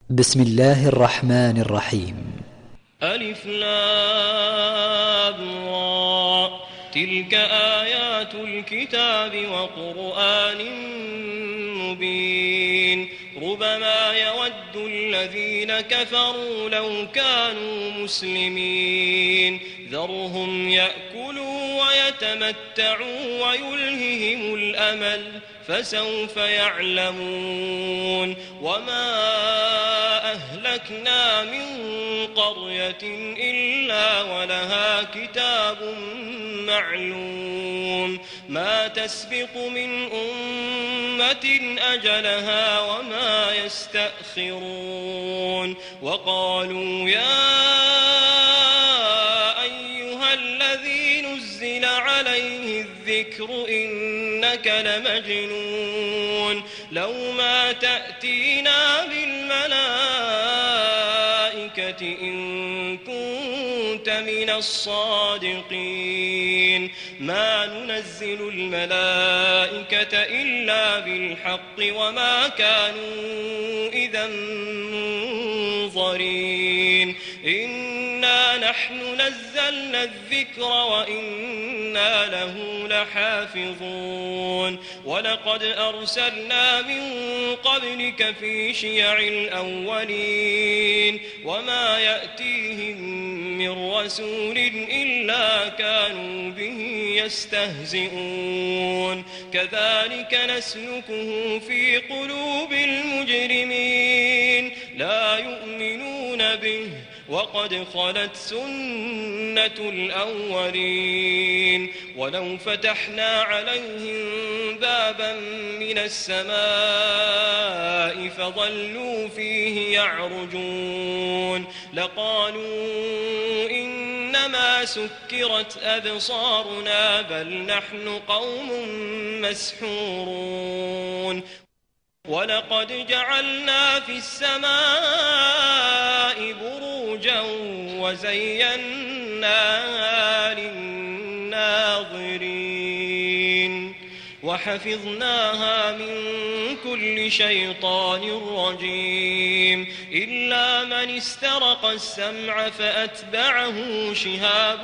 بسم الله الرحمن الرحيم. ألف لام را، تلك آيات الكتاب وقرآن مبين. ربما يود الذين كفروا لو كانوا مسلمين. ذرهم يأكلوا ويتمتعوا ويلههم الأمل، فسوف يعلمون. وما أهلكنا من قرية إلا ولها كتاب معلوم، ما تسبق من أمة أجلها وما يستأخرون. وقالوا يا أيها الذي نزل عليه الذكر إنك لمجنون، لو ما تأتينا بالملائكة إن كنت من الصادقين. ما ننزل الملائكة إلا بالحق وما كانوا إذا منظرين. إنا نحن نزلنا الذكر وإنا له لحافظون. ولقد أرسلنا من قبلك في شيع الأولين، وما يأتيهم من رسول إلا كانوا به يستهزئون. كذلك نسلكه في قلوب المجرمين، لا يؤمنون به وقد خلت سنة الأولين. ولو فتحنا عليهم بابا من السماء فظلوا فيه يعرجون لقالوا إنما سكرت أبصارنا بل نحن قوم مسحورون. ولقد جعلنا في السماء بروجا وزيناها للناظرين وحفظناها من كل شيطان رجيم إلا من استرق السمع فأتبعه شهاب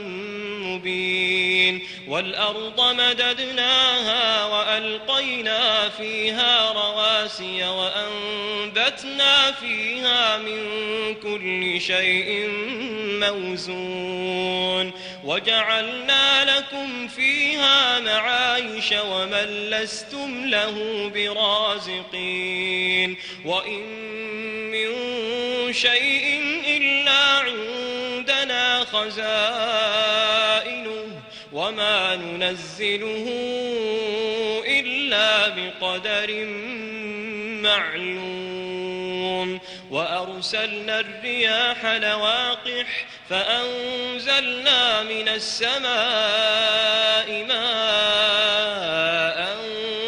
مبين. والأرض مددناها وألقينا فيها رواسي وأنبتنا فيها من كل شيء موزون وجعلنا لكم فيها معايش ومن لستم له برازقين. وإن من شيء إلا عندنا خزائنه وما ننزله إلا بقدر معلوم. وأرسلنا الرياح لواقح فأنزلنا من السماء ماء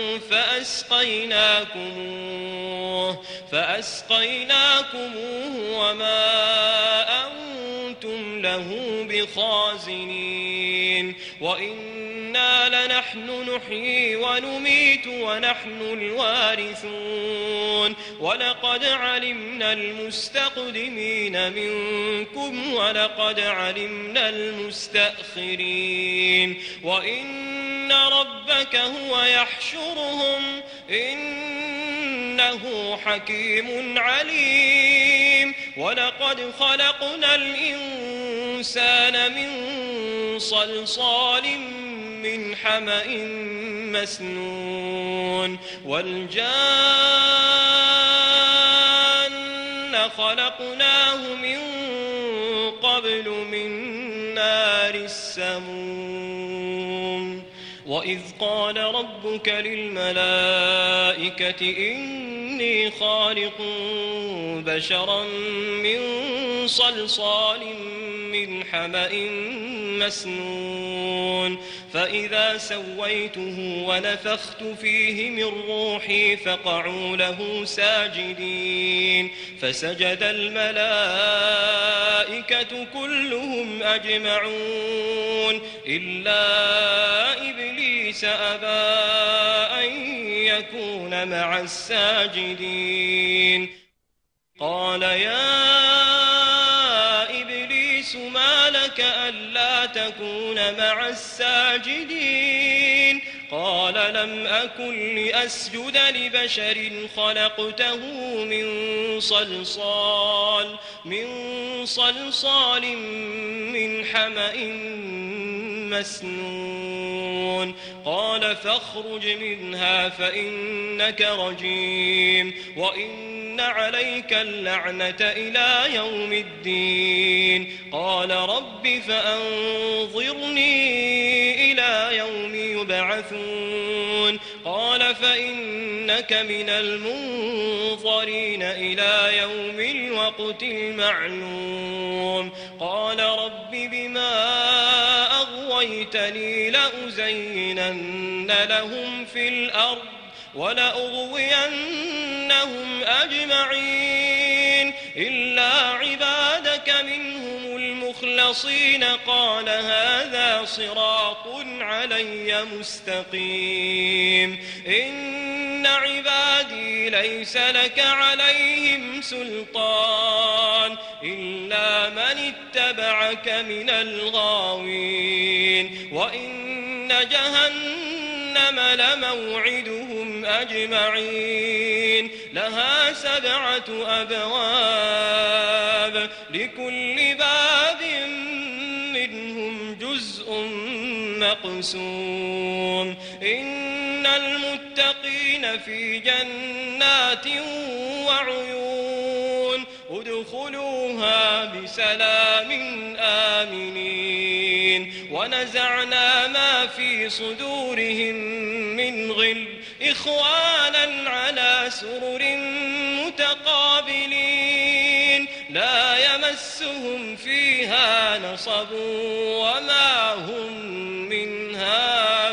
فأسقيناكموه وما أنتم له بخازنين. وإنا لنحن نحيي ونميت ونحن الوارثون. ولقد علمنا المستقدمين منكم ولقد علمنا المستأخرين. وإن ربك هو يحشرهم إنه حكيم عليم. ولقد خلقنا الإنسان من صلصال من حمأ مسنون والجان خلقناه من قبل من نار السموم. وإذ قال ربك للملائكة إني خالق بشرا من صلصال من حمأ مسنون فإذا سويته ونفخت فيه من روحي فقعوا له ساجدين. فسجد الملائكة كلهم أجمعون إلا إبليس أبى أن يكون مع الساجدين. قال يا إبليس ما لك ألا تكون مع الساجدين قال لم أكن لأسجد لبشر خلقته من صلصال من حمأ مسنون قال فاخرج منها فإنك رجيم وإن عليك اللعنة إلى يوم الدين قال رب فأنظرني إلى يوم يبعثون قال فإنك من المنظرين إلى يوم الوقت المعلوم قال رب بما أغويتني لأزينن لهم في الأرض ولأغوينهم أجمعين إلا عبادك منهم المخلصين قال هذا صراط علي مستقيم إن عبادي ليس لك عليهم سلطان إلا من اتبعك من الغاوين وإن جهنم لموعدهم أجمعين لها 7 أبواب لكل باب منهم جزء مقسوم إن المتقين في جنات وعيون ادخلوها بسلام آمنين ونزعنا ما في صدورهم من غل إخوانا على سرر متقابلين لا يمسهم فيها نصب وما هم منها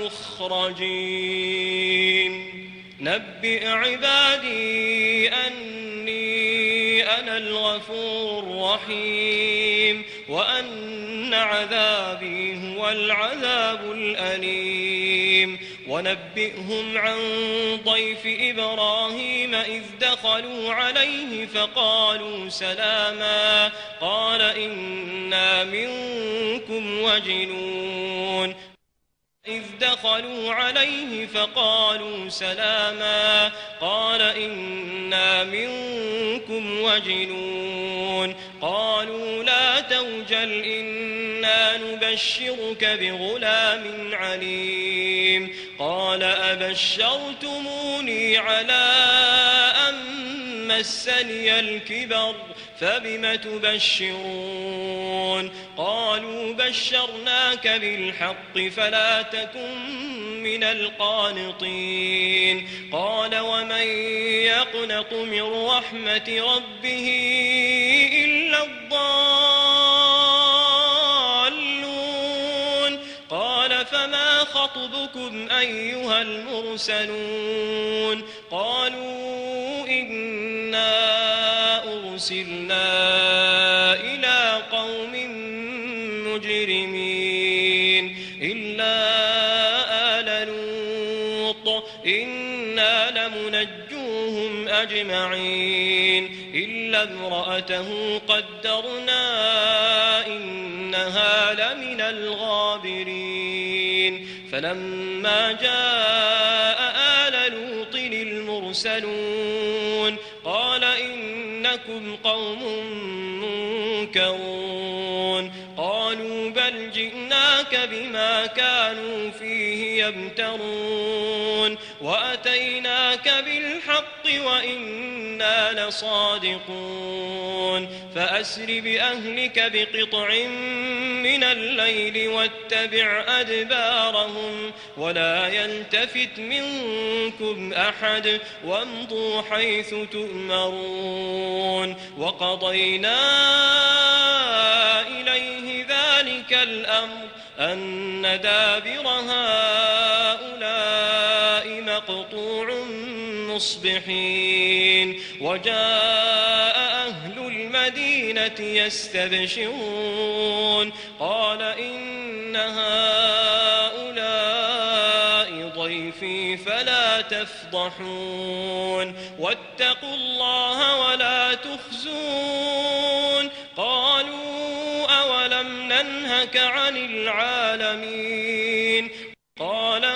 بمخرجين نبئ عبادي أني أنا الغفور الرحيم وأن عذابي هو العذاب الأليم ونبئهم عن ضيف إبراهيم إذ دخلوا عليه فقالوا سلاما قال إنا منكم وجلون إذ دخلوا عليه فقالوا سلاما قال إنا منكم وجلون قالوا لا توجل إنا نبشرك بغلام عليم قال أبشرتموني على أن مسني الكبر فبم تبشرون قالوا بشرناك بالحق فلا تكن من القانطين قال ومن يقنط من رحمة ربه إلا الضالون قال فما خطبكم أيها المرسلون قالوا إنا أرسلنا إلى قوم مجرمين إلا آل لوط إنا لمنجوهم أجمعين إلا امرأته قدرنا إنها لمن الغابرين فلما جاء آل لوط المرسلون قال إنكم قوم منكرون قالوا بل جئناك بما كانوا فيه يمترون وأتيناك بالحق وإنا لصادقون فأسر بأهلك بقطع من الليل واتبع أدبارهم ولا يلتفت منكم أحد وامضوا حيث تؤمرون وقضينا إليه ذلك الأمر أن دابر هؤلاء مقطوع مصبحين وجاء أهل المدينة يستبشرون قال إن هؤلاء ضيفي فلا تفضحون واتقوا الله ولا أنهك عن العالمين قال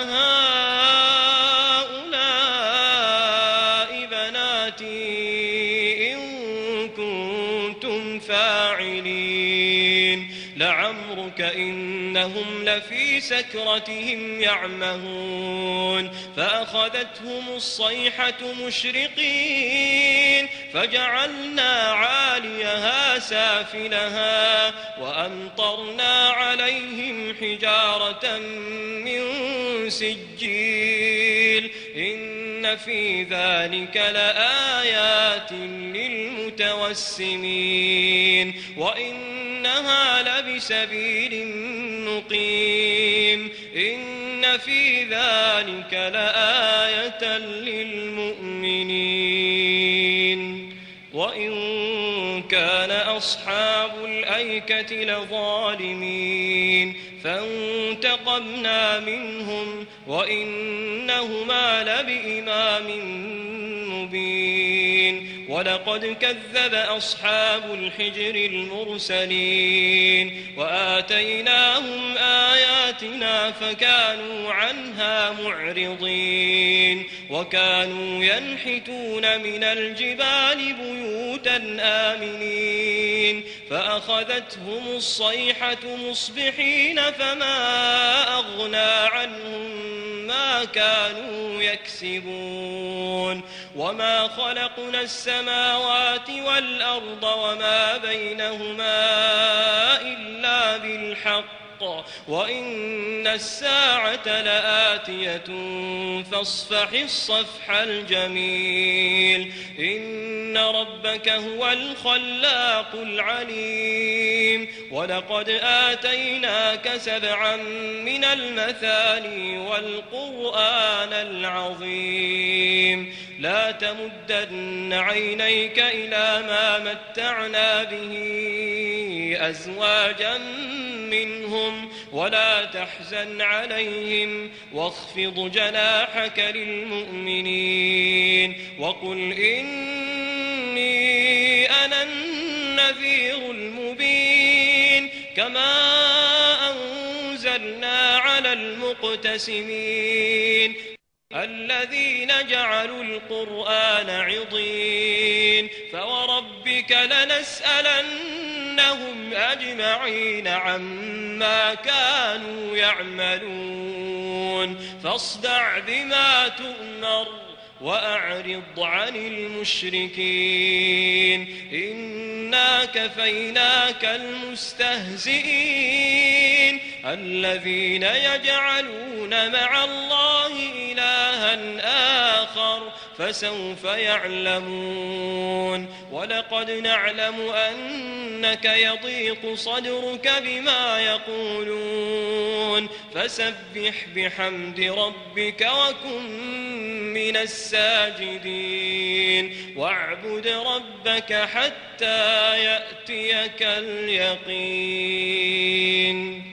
هؤلاء بناتي إن كنتم فاعلين لعمرك إنهم لفي سكرتهم يعمهون فأخذتهم الصيحة مشرقين فجعلنا عاليها سافلها وأمطرنا عليهم حجارة من سجيل إن في ذلك لآيات للمتوسمين وإنها لبسبيل مقيم إن في ذلك لآية للمؤمنين وإن كان أصحاب الأيكة لظالمين فانتقمنا منهم وإنهما لبإمام مبين ولقد كذب أصحاب الحجر المرسلين وآتيناهم آياتنا فكانوا عنها معرضين وكانوا ينحتون من الجبال بيوتا آمنين فأخذتهم الصيحة مصبحين فما أغنى عنهم ما كانوا يكسبون وما خلقنا السماوات والأرض وما بينهما إلا بالحق وإن الساعة لآتية فاصفح الصفح الجميل إن ربك هو الخلاق العليم ولقد آتيناك 7 من المثاني والقرآن العظيم لا تمدن عينيك إلى ما متعنا به أزواجا منهم ولا تحزن عليهم واخفض جناحك للمؤمنين وقل إني أنا النذير المبين كما أنزلنا على المقتسمين الذين جعلوا القرآن عضين فوربك لنسألنهم أجمعين عما كانوا يعملون فاصدع بما تؤمر وأعرض عن المشركين إنا كفيناك المستهزئين الذين يجعلون مع الله إلها آخر فسوف يعلمون ولقد نعلم أنك يضيق صدرك بما يقولون فسبح بحمد ربك وكن من الساجدين واعبد ربك حتى يأتيك اليقين